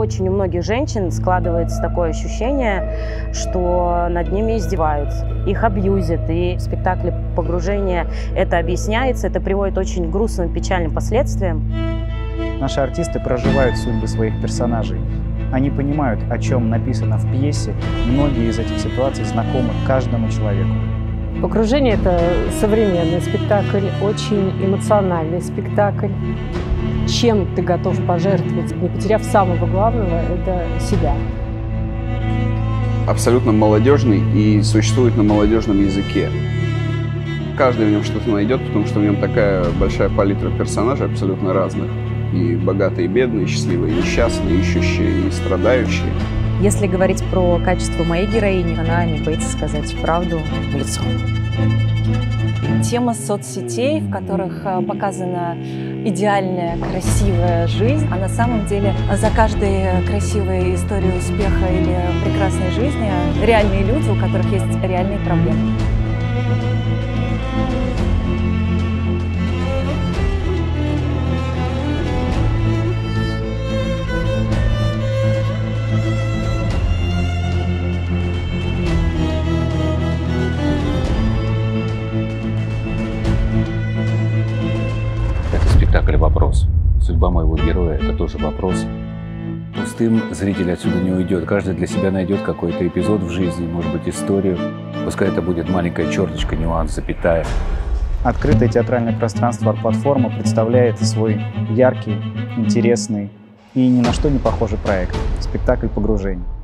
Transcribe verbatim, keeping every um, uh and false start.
очень у многих женщин складывается такое ощущение, что над ними издеваются, их абьюзят. И в спектакле «Погружение» это объясняется, это приводит к очень грустным, печальным последствиям. Наши артисты проживают судьбы своих персонажей. Они понимают, о чем написано в пьесе. Многие из этих ситуаций знакомы каждому человеку. «Погружение» — это современный спектакль, очень эмоциональный спектакль. Чем ты готов пожертвовать, не потеряв самого главного — это себя. Абсолютно молодежный и существует на молодежном языке. Каждый в нем что-то найдет, потому что в нем такая большая палитра персонажей абсолютно разных. И богатые, и бедные, и счастливые, и несчастные, ищущие, и страдающие. Если говорить про качество моей героини, она не боится сказать правду в лицо. Тема соцсетей, в которых показана идеальная, красивая жизнь, а на самом деле за каждой красивой историей успеха или прекрасной жизни реальные люди, у которых есть реальные проблемы. Спектакль «Вопрос». Судьба моего героя – это тоже вопрос. Пустым зритель отсюда не уйдет. Каждый для себя найдет какой-то эпизод в жизни, может быть, историю. Пускай это будет маленькая черточка, нюанс, запятая. Открытое театральное пространство «Арт-платформа» представляет свой яркий, интересный и ни на что не похожий проект – спектакль «Погружение».